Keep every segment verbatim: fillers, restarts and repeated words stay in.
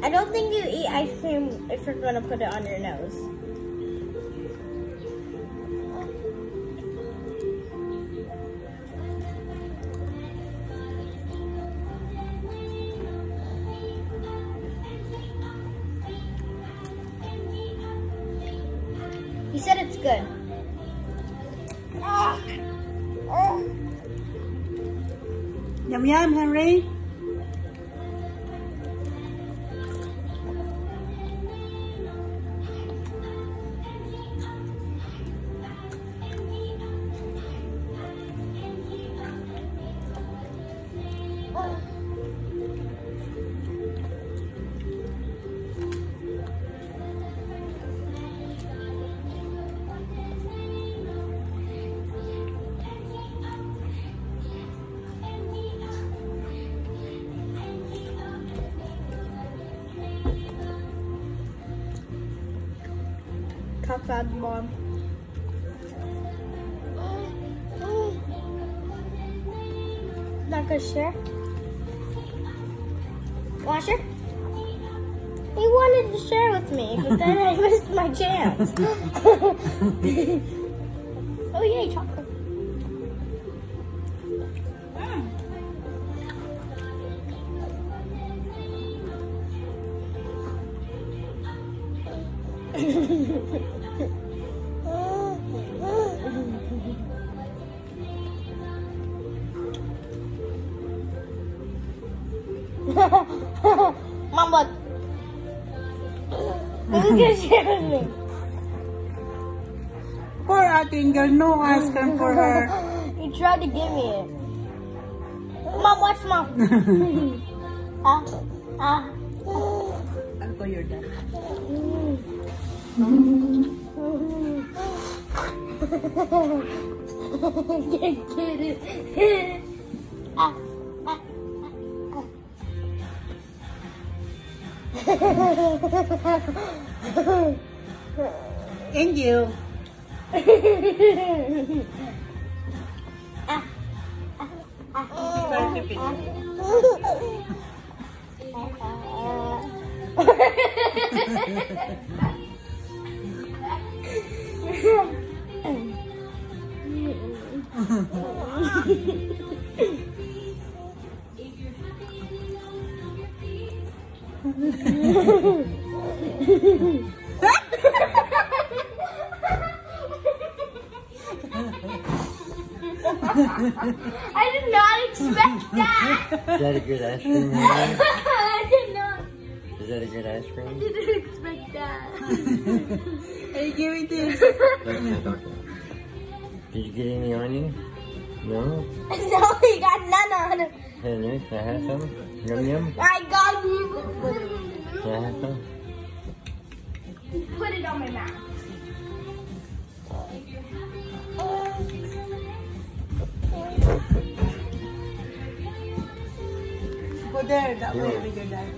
I don't think you eat ice cream if you're gonna put it on your nose. He said it's good. Yum yum, Henry. Outside the mom. Not gonna share? Want to share? He wanted to share with me, but then I missed my chance. Oh yay, chocolate. Mom, look. Who's gonna share with me? Poor Ate Angel, no ice cream for her. He tried to give me it. Mom, watch Mom. Ah, ah. I'll call your dad. Can't get it. Ah, ah. And you. Ah, ah, ah. Start to finish. I did not expect that. Is that a good ice cream? I did not. Is that a good ice cream? I didn't expect that. Hey, give me this. Did you get any on you? No? No, he got none on him. Henry, can I have some? Yum yum? I got you. Can I have some? Put it on my mouth. Go there, that way with your dad.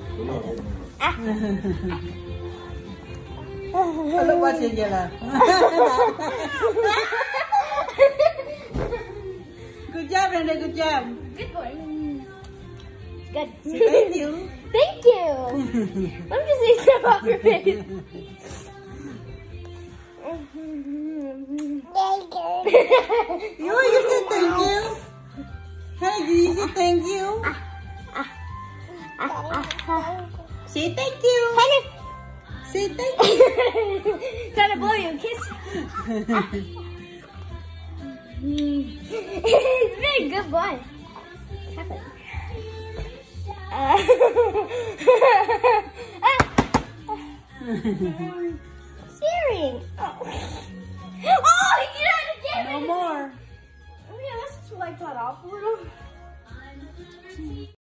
Hello, what's Angela? Good job, Brenda, good job. Good boy. Good. Thank you. Thank you. Let me just see some off your face. You, you said thank you. Hey, you said thank you. Say thank you. Say thank you. Trying to blow you a kiss. He's a very good boy. Cheering. Oh, oh he tried to get No me. more. Yeah, let's just wipe that off a little.